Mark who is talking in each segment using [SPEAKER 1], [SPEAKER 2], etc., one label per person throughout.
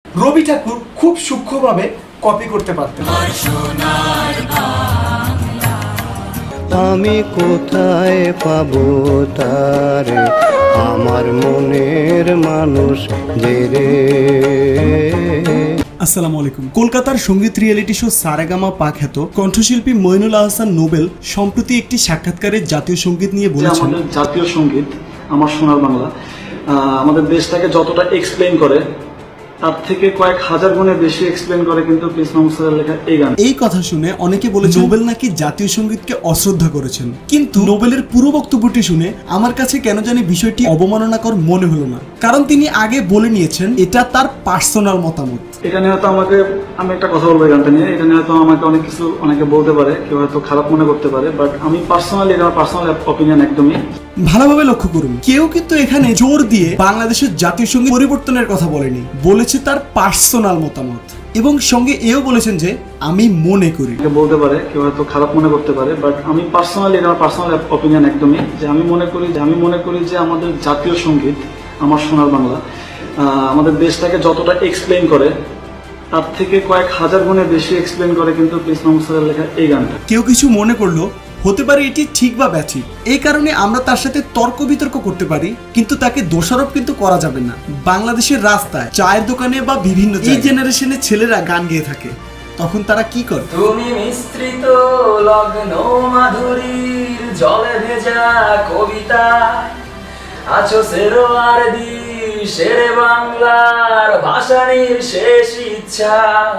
[SPEAKER 1] রবি ঠাকুর খুব সূক্ষ্মভাবে কপি করতে পারতেন।
[SPEAKER 2] আমি কোথায় পাবো তারে, আমার মনের মানুষ যে রে।
[SPEAKER 1] আসসালামু আলাইকুম। কলকাতার সঙ্গীত রিয়েলিটি শো সারেগামা পা খ্যাত কণ্ঠশিল্পী মইনুল আহসান নোবেল সম্প্রতি একটি সাক্ষাৎকারে জাতীয় সঙ্গীত নিয়ে বলেছেন,
[SPEAKER 3] আমাদের জাতীয় সঙ্গীত আমার সোনার বাংলা আমাদের দেশটাকে যতটা এক্সপ্লেইন করে তার থেকে কয়েক হাজার গুণে বেশি এক্সপ্লেইন করে কিন্তু প্রিন্স মাহমুদ স্যারের লেখা এই গান।
[SPEAKER 1] এই কথা শুনে অনেকে বলেছে নোবেল নাকি জাতীয় সঙ্গীতকে অশ্রদ্ধা করেছেন, কিন্তু নোবেলের পুরো বক্তব্যটি শুনে আমার কাছে কেন জানি বিষয়টি অবমাননাকর মনে হলো না, কারণ তিনি আগে বলে নিয়েছেন এটা তার পার্সোনাল মতামত।
[SPEAKER 3] এটা নিয়ে হয়তো আমি একটা কথা বলবো, গানটা নিয়ে এটা নিয়ে হয়তো আমাকে অনেক কিছু অনেকে বলতে পারে, কেউ হয়তো খারাপ মনে করতে পারে, বাট আমি পার্সোনালি এটা পার্সোনাল অপিনিয়ন একদমই।
[SPEAKER 1] ভালোভাবে লক্ষ্য করুন, কেউ কিন্তু এখানে জোর দিয়ে বাংলাদেশের জাতীয় সঙ্গীত পরিবর্তনের কথা বলেনি, বলেছে তার পার্সোনাল মতামত, এবং সঙ্গে এও বলেছেন যে আমি মনে করি।
[SPEAKER 3] বলতে পারে, কেউ হয়তো খারাপ মনে করতে পারে, বাট আমি পার্সোনালি এটা পার্সোনাল অপিনিয়ন একদমই, যে আমি মনে করি যে আমাদের জাতীয় সঙ্গীত আমার সোনার বাংলা আমাদের দেশটাকে যতটা এক্সপ্লেইন করে তার থেকে কয়েক হাজার গুণে বেশি এক্সপ্লেইন করে কিন্তু প্রিন্স মাহমুদ স্যারের লেখা এই গানটা।
[SPEAKER 1] কেউ কিছু মনে করলো হতে পারে এটি ঠিক বা ব্যাঠিক, এই কারণে আমরা তার সাথে তর্ক বিতর্ক করতে পারি, কিন্তু তাকে দোষারোপ কিন্তু করা যাবে না। বাংলাদেশের রাস্তায়, চায়ের দোকানে বা বিভিন্ন এই জেনারেশনের ছেলেরা গান গেয়ে থাকে, তখন তারা কি করে?
[SPEAKER 4] তুমি মিশ্রিত লগ্ন মাধুরীর জলে ভেজা কবিতা আছো সেরোয়ার দি শেরে বাংলার ভাষানির শেষ ইচ্ছা।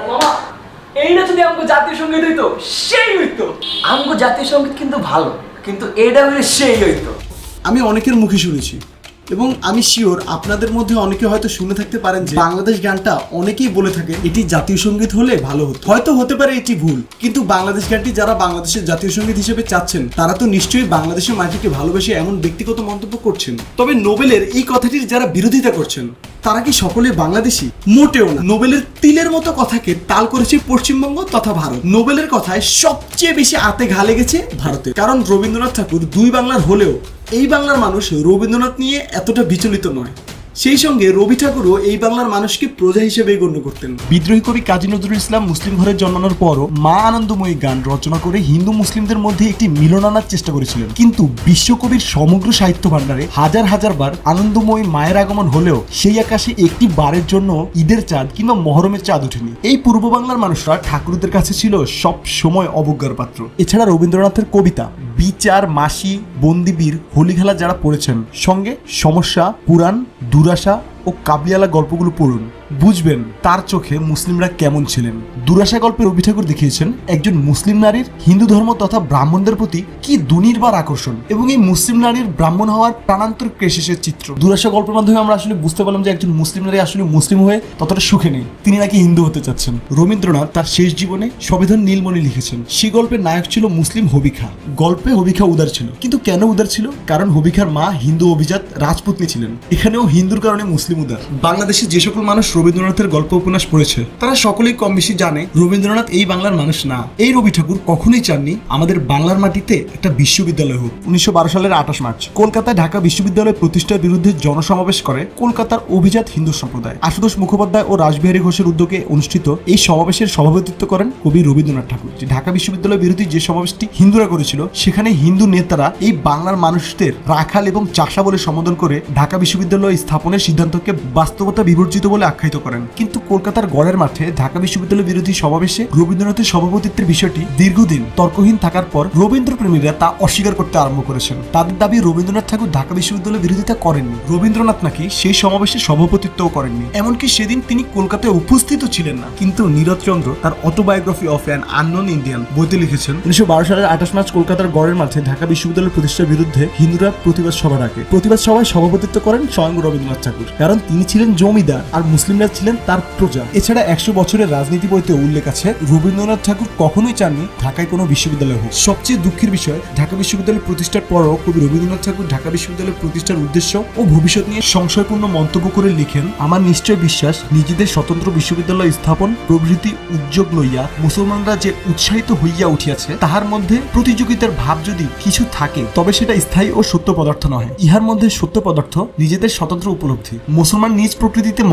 [SPEAKER 4] এই না যদি আমগো জাতীয় সঙ্গীত হইতো সেই হইতো। আমগো জাতীয় সঙ্গীত কিন্তু ভালো, কিন্তু এটা হইলে সেই হইতো।
[SPEAKER 1] আমি অনেকের মুখে শুনেছি, এবং আমি শিওর আপনাদের মধ্যে অনেকে হয়তো শুনে থাকতে পারেন যে বাংলাদেশ গানটা অনেকেই বলে থাকে এটি জাতীয় সঙ্গীত হলে ভালো হতো। হয়তো হতে পারে এটি ভুল, কিন্তু বাংলাদেশ গানটি যারা বাংলাদেশের জাতীয় সঙ্গীত হিসেবে চাচ্ছেন তারা তো নিশ্চয়ই বাংলাদেশের মাটিকে ভালোবেসে এমন ব্যক্তিগত মন্তব্য করছেন। তবে নোবেলের এই কথাটির যারা বিরোধিতা করছেন তারা কি সকলে বাংলাদেশি? মোটেও না। নোবেলের তিলের মতো কথাকে তাল করেছে পশ্চিমবঙ্গ তথা ভারত। নোবেলের কথায় সবচেয়ে বেশি আতে ঘা লেগেছে ভারতে, কারণ রবীন্দ্রনাথ ঠাকুর দুই বাংলার হলেও এই বাংলার মানুষ রবীন্দ্রনাথ নিয়ে এতটা বিচলিত নয়। সেই সঙ্গে রবি ঠাকুরও এই বাংলার মানুষকে প্রজা হিসেবে গণ্য করতেন। বিদ্রোহী কবি কাজী নজরুল ইসলাম মুসলিম ঘরে জন্মানোর পরও মা আনন্দময়ী গান রচনা করে হিন্দু মুসলিমদের মধ্যে একটি মিলন আনার চেষ্টা করেছিলেন, কিন্তু বিশ্বকবির সমগ্র সাহিত্য ভান্ডারে হাজার হাজার বার আনন্দময়ী মায়ের আগমন হলেও সেই আকাশে একটি বারের জন্য ঈদের চাঁদ কিংবা মহরমের চাঁদ ওঠেনি। এই পূর্ব বাংলার মানুষরা ঠাকুরদের কাছে ছিল সব সময় অবজ্ঞার পাত্র। এছাড়া রবীন্দ্রনাথের কবিতা বিচার, মাসি, বন্দিবীর, হোলিখেলা যারা পড়েছেন, সঙ্গে সমস্যা, পুরাণ, দুরাশা ও কাবলিয়ালা গল্পগুলো পড়ুন, বুঝবেন তার চোখে মুসলিমরা কেমন ছিলেন। দুরাশা গল্পে রবি ঠাকুর দেখিয়েছেন একজন মুসলিম নারীর হিন্দু ধর্ম তথা ব্রাহ্মণদের প্রতি কি দুনির্বার আকর্ষণ, এবং এই মুসলিম নারীর ব্রাহ্মণ হওয়ার প্রাণান্তর ক্লেশের চিত্র। দুরাশা গল্পের মাধ্যমে আমরা আসলে বুঝতে পারলাম যে একজন মুসলিম নারী আসলে মুসলিম হয়ে ততটা সুখে নেই, তিনি নাকি হিন্দু হতে চাচ্ছেন। রবীন্দ্রনাথ তার শেষ জীবনে সবিধান নীলমণি লিখেছেন, সেই গল্পের নায়ক ছিল মুসলিম হবিখা। গল্পে হবিখা উদার ছিল, কিন্তু কেন উদার ছিল? কারণ হবিখার মা হিন্দু অভিজাত রাজপুতনি ছিলেন। এখানেও হিন্দুর কারণে মুসলিম উদার। বাংলাদেশে যে সকল মানুষ রবীন্দ্রনাথের গল্প উপন্যাস পড়েছে তারা সকলেই কম বেশি জানে রবীন্দ্রনাথ এই বাংলার মানুষ না। এই রবি ঠাকুর কখনোই চাননি আমাদের বাংলার মাটিতে একটা বিশ্ববিদ্যালয় হোক। 1912 সালের 28 মার্চ কলকাতায় ঢাকা বিশ্ববিদ্যালয় প্রতিষ্ঠার বিরুদ্ধে জনসমাবেশ করে কলকাতার অভিজাত হিন্দু সম্প্রদায়। আশুতোষ মুখোপাধ্যায় ও রাসবিহারী ঘোষের উদ্যোগে অনুষ্ঠিত এই সমাবেশের সভাপতিত্ব করেন কবি রবীন্দ্রনাথ ঠাকুর। যে ঢাকা বিশ্ববিদ্যালয় বিরোধী যে সমাবেশটি হিন্দুরা করেছিল, সেখানে হিন্দু নেতারা এই বাংলার মানুষদের রাখাল এবং চাষা বলে সম্বোধন করে ঢাকা বিশ্ববিদ্যালয় স্থাপনের সিদ্ধান্তকে বাস্তবতা বিবর্জিত বলে আখ্যায়িত করেন। কিন্তু কলকাতার গড়ের মাঠে ঢাকা বিশ্ববিদ্যালয় বিরোধী সমাবেশে রবীন্দ্রনাথের সভাপতিত্বের বিষয়টি দীর্ঘদিন তর্কহীন থাকার পর রবীন্দ্রপ্রেমীরা তা অস্বীকার করতে আরম্ভ করেছেন। তাদের দাবি রবীন্দ্রনাথ ঠাকুর ঢাকা বিশ্ববিদ্যালয় বিরোধিতা করেননি, রবীন্দ্রনাথ নাকি সেই সমাবেশে সভাপতিত্বও করেননি, এমনকি সেদিন তিনি কলকাতায় উপস্থিত ছিলেন না। কিন্তু নীরদ চন্দ্র তার autobiography of an unknown Indian বইতে লিখেছেন, 1912 সালের 28 মার্চ কলকাতার গড়ের মাঠে ঢাকা বিশ্ববিদ্যালয় প্রতিষ্ঠার বিরুদ্ধে হিন্দুরা প্রতিবাদ সভা ডাকে। প্রতিবাদ সভায় সভাপতিত্ব করেন স্বয়ং রবীন্দ্রনাথ ঠাকুর, কারণ তিনি ছিলেন জমিদার আর মুসলিমরা ছিলেন তার প্রজা। এছাড়া 100 বছরের রাজনীতি বইতে উল্লেখ আছে রবীন্দ্রনাথ ঠাকুর কখনোই চাননি ঢাকায় কোনো বিশ্ববিদ্যালয় হোক। সবচেয়ে দুঃখের বিষয়, ঢাকা বিশ্ববিদ্যালয় প্রতিষ্ঠার পরও কবি রবীন্দ্রনাথ ঠাকুর ঢাকা বিশ্ববিদ্যালয় প্রতিষ্ঠার উদ্দেশ্য ও ভবিষ্যৎ নিয়ে সংশয়পূর্ণ মন্তব্য করে লিখেন, আমার নিশ্চয় বিশ্বাস নিজেদের স্বতন্ত্র বিশ্ববিদ্যালয় স্থাপন প্রভৃতি উদ্যোগ লইয়া মুসলমানরা যে উৎসাহিত হইয়া উঠিয়াছে, তাহার মধ্যে প্রতিযোগিতার ভাব যদি কিছু থাকে তবে সেটা স্থায়ী ও সত্য পদার্থ নহে। ইহার মধ্যে সত্য পদার্থ নিজেদের স্বতন্ত্র উপলব্ধি। মুসলমান নিজ প্রকৃতিতে মহৎ হইয়া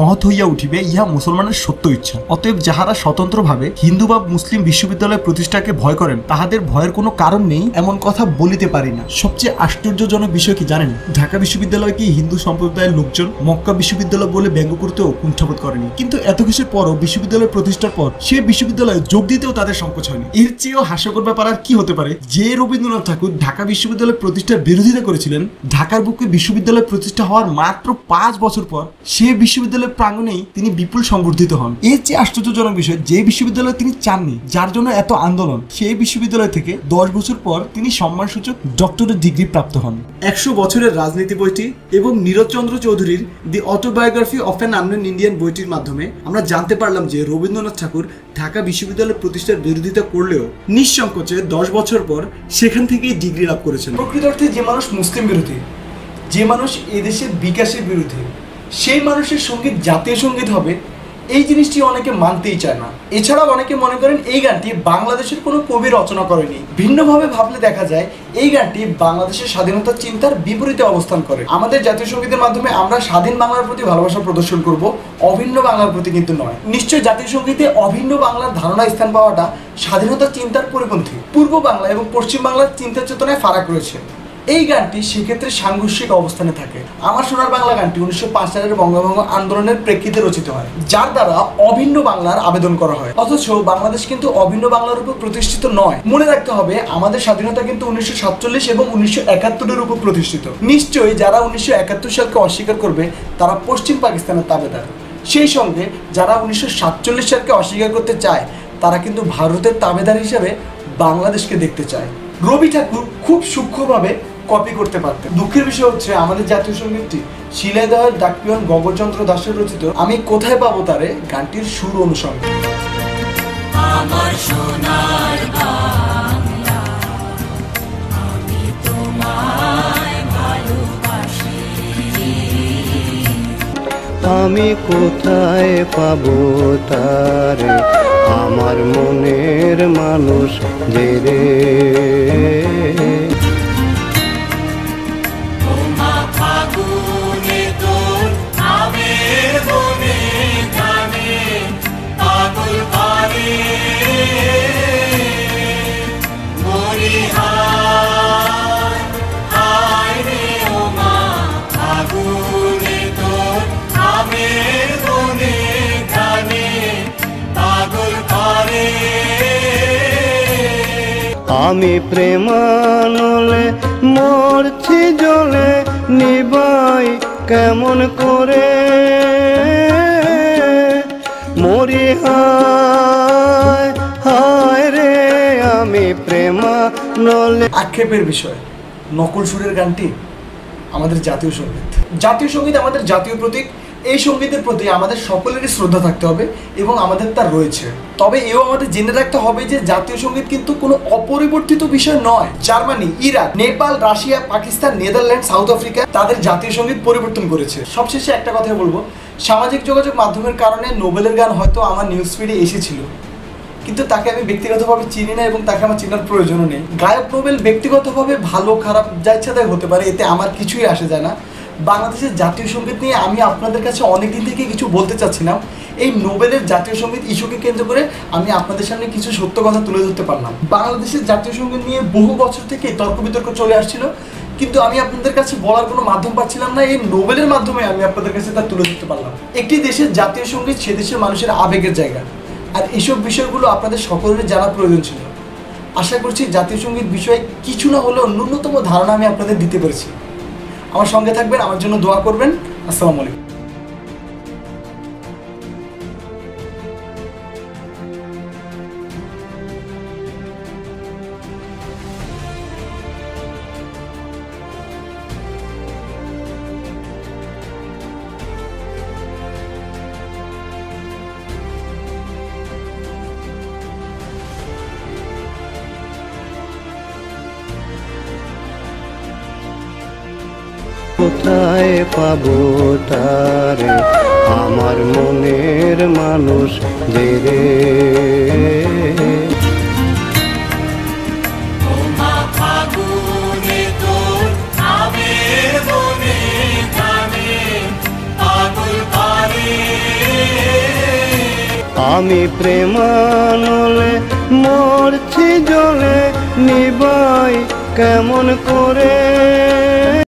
[SPEAKER 1] উঠিবে ইহা মুসলমানের সত্য ইচ্ছা। অতএব যাহারা স্বতন্ত্রভাবে হিন্দু বা মুসলিম বিশ্ববিদ্যালয় প্রতিষ্ঠাকে ভয় করেন তাহাদের ভয়ের কোনো কারণ নেই এমন কথা বলিতে পারি না। সবচেয়ে আশ্চর্যজনক বিষয় কি জানেন? ঢাকা বিশ্ববিদ্যালয় কি হিন্দু সম্প্রদায়ের লোকজন মক্কা বিশ্ববিদ্যালয় বলে ব্যঙ্গ করতেও কুণ্ঠাবোধ করেনি, কিন্তু এত কিছুর পরও বিশ্ববিদ্যালয় প্রতিষ্ঠার পর সে বিশ্ববিদ্যালয়ে যোগ দিতেও তাদের সংকোচ হয়নি। এর চেয়েও হাস্যকর ব্যাপার আর কি হতে পারে? যে রবীন্দ্রনাথ ঠাকুর ঢাকা বিশ্ববিদ্যালয় প্রতিষ্ঠার বিরোধিতা করেছিলেন, ঢাকার বুকে বিশ্ববিদ্যালয় প্রতিষ্ঠা হওয়ার মাত্র 5 বছর পর সে বিশ্ববিদ্যালয়ের প্রাঙ্গণেই তিনি বিপুল সংবর্ধিত হন। এর চেয়ে আশ্চর্যজনক বিষয়, যে বিশ্ববিদ্যালয় তিনি চাননি, যার জন্য এত আন্দোলন, সেই বিশ্ববিদ্যালয় থেকে 10 বছর পর তিনি সম্মানসূচক ডক্টরেট ডিগ্রি প্রাপ্ত হন। 100 বছরের রাজনীতি বইটি এবং নীরজ চন্দ্র চৌধুরীর the autobiography of an unknown Indian বইটির মাধ্যমে আমরা জানতে পারলাম যে রবীন্দ্রনাথ ঠাকুর ঢাকা বিশ্ববিদ্যালয় প্রতিষ্ঠার বিরোধিতা করলেও নিঃসংকোচে 10 বছর পর সেখান থেকেই ডিগ্রি লাভ করেছেন। প্রকৃত অর্থে যে মানুষ মুসলিম বিরোধী, যে মানুষ এদেশের বিকাশের বিরোধী, সেই মানুষের সঙ্গীত জাতীয় সঙ্গীত হবে, এই জিনিসটি অনেকে মানতেই চায় না। এছাড়াও অনেকে মনে করেন এই গানটি বাংলাদেশের কোনো কবি রচনা করেনি। ভিন্নভাবে ভাবলে দেখা যায় এই গানটি বাংলাদেশের স্বাধীনতার চিন্তার বিপরীতে অবস্থান করে। আমাদের জাতীয় সঙ্গীতের মাধ্যমে আমরা স্বাধীন বাংলার প্রতি ভালোবাসা প্রদর্শন করব, অভিন্ন বাংলার প্রতি কিন্তু নয়। নিশ্চয় জাতীয় সঙ্গীতে অভিন্ন বাংলার ধারণা স্থান পাওয়াটা স্বাধীনতার চিন্তার পরিপন্থী। পূর্ব বাংলা এবং পশ্চিম বাংলার চিন্তা চেতনায় ফারাক রয়েছে। এই গানটি সেক্ষেত্রে সাংঘর্ষিক অবস্থানে থাকে। আমার সোনার বাংলা গানটি 1905 সালের বঙ্গভঙ্গ আন্দোলনের প্রেক্ষিতে রচিত হয়, যার দ্বারা অভিন্ন বাংলার আবেদন করা হয়। অথচ বাংলাদেশ কিন্তু অভিন্ন বাংলার উপর প্রতিষ্ঠিত নয়। মনে রাখতে হবে আমাদের স্বাধীনতা কিন্তু 1947 এবং 1971 উপর প্রতিষ্ঠিত। নিশ্চয়ই যারা 1971 সালকে অস্বীকার করবে তারা পশ্চিম পাকিস্তানের তাবেদার। সেই সঙ্গে যারা 1947 সালকে অস্বীকার করতে চায় তারা কিন্তু ভারতের তাবেদার হিসেবে বাংলাদেশকে দেখতে চায়। রবি ঠাকুর খুব সূক্ষ্মভাবে কপি করতে পারতেন। দুঃখের বিষয় হচ্ছে আমাদের জাতীয় সঙ্গীতটি শিলাইদহের ডাকপিয়ন গগনচন্দ্র দাসের রচিত আমি কোথায় পাবো তারে গানটির সুর অনুষঙ্গ।
[SPEAKER 5] আমার সোনার বাংলা আমি তোমায় ভালোবাসি,
[SPEAKER 2] আমি কোথায় পাবো তারে আমার মনের মানুষ যে রে।
[SPEAKER 5] ফাগুনে তোর আমের বনে গানে পাগল পারে মরি হায় হায় রে ও মা, ফাগুনে তোর আমের বনে গানে পাগল পারে।
[SPEAKER 2] আমি প্রেমানলে মরছি জলে নিবাই কেমন করে মরি হায় হায় রে আমি প্রেমানলে।
[SPEAKER 1] আক্ষেপের বিষয়, নকল সুরের গানটি আমাদের জাতীয় সঙ্গীত। জাতীয় সঙ্গীত আমাদের জাতীয় প্রতীক। এই সঙ্গীতের প্রতি আমাদের সকলেরই শ্রদ্ধা থাকতে হবে এবং আমাদের তা রয়েছে। তবে এও আমাদের জেনে রাখতে হবে যে জাতীয় সঙ্গীত কিন্তু কোনো অপরিবর্তিত বিষয় নয়। Germany, Iraq, Nepal, Russia, Pakistan, Netherland, South Africa তাদের জাতীয় সঙ্গীত পরিবর্তন করেছে। সবশেষে একটা কথা বলবো, সামাজিক যোগাযোগ মাধ্যমের কারণে নোবেলের গান হয়তো আমার নিউজ ফিডে এসেছিল, কিন্তু তাকে আমি ব্যক্তিগতভাবে চিনি না এবং তাকে আমার চেনার প্রয়োজনও নেই। গায়ক নোবেল ব্যক্তিগতভাবে ভালো খারাপ যা ইচ্ছা তাই হতে পারে, এতে আমার কিছুই আসে যায় না। বাংলাদেশের জাতীয় সঙ্গীত নিয়ে আমি আপনাদের কাছে অনেকদিন থেকে কিছু বলতে চাচ্ছিলাম। এই নোবেলের জাতীয় সঙ্গীত ইস্যুকে কেন্দ্র করে আমি আপনাদের সামনে কিছু সত্য কথা তুলে ধরতে পারলাম। বাংলাদেশের জাতীয় সঙ্গীত নিয়ে বহু বছর থেকে তর্ক বিতর্ক চলে আসছিল, কিন্তু আমি আপনাদের কাছে বলার কোনো মাধ্যম পাচ্ছিলাম না। এই নোবেলের মাধ্যমে আমি আপনাদের কাছে তা তুলে ধরতে পারলাম। একটি দেশের জাতীয় সঙ্গীত সে দেশের মানুষের আবেগের জায়গা, আর এইসব বিষয়গুলো আপনাদের সকলেরই জানা প্রয়োজন ছিল। আশা করছি জাতীয় সঙ্গীত বিষয়ে কিছু না হলেও ন্যূনতম ধারণা আমি আপনাদের দিতে পেরেছি। আমার সঙ্গে থাকবেন, আমার জন্য দোয়া করবেন। আসসালামু আলাইকুম।
[SPEAKER 2] কোথায় পাবো তারে আমার মনের মানুষ যে রে।
[SPEAKER 5] ফাগুনে তোর আমের বনে গানে পাগল পারে
[SPEAKER 2] আমি প্রেমানলে মরছি জলে নিবাই কেমন করে